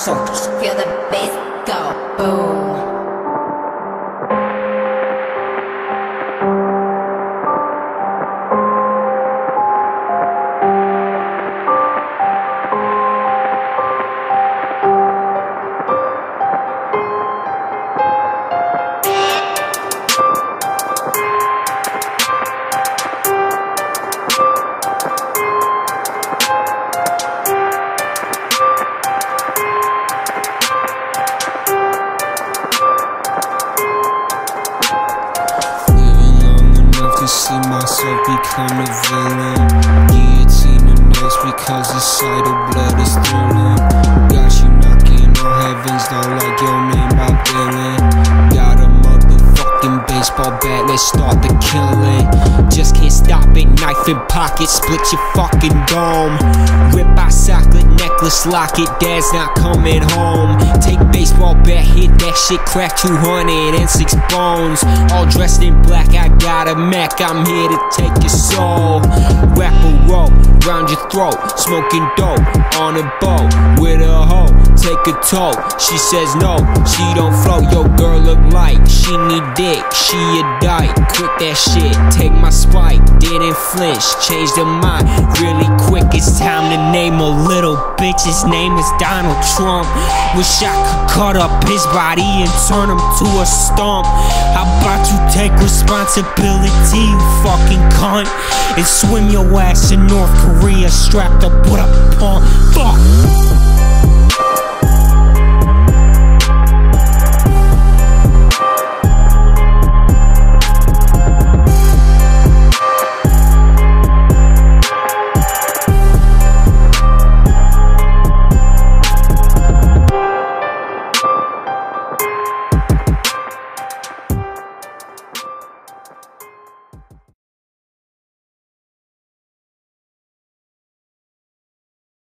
SANTOS. Feel the bass go boom. To see myself become a villain. Guillotine the next because the sight of blood is thrilling. Got you knocking on heavens down like your name Bob Dylan. Got a motherfucking baseball bat, let's start the killing. Just can't stop it, knife in pocket, split your fucking dome. Rip eye socket, necklace, lock it, dad's not coming home. Take baseball bat, hit that shit, crack 206 bones. All dressed in black, I got a Mac, I'm here to take your soul. Wrap a rope round your throat, smoking dope on a boat with a hoe. Take a toke, she says no, she don't float. Yo, girl look like she need dick, she a dyke. Quit that shit, take my spike, didn't flinch, change her mind really quick. It's time to name a little bitch. His name is Donald Trump. Wish I could cut up his body and turn him to a stump. How about you take responsibility, you fucking cunt, and swim your ass in North Korea strapped up with a pump? Fuck.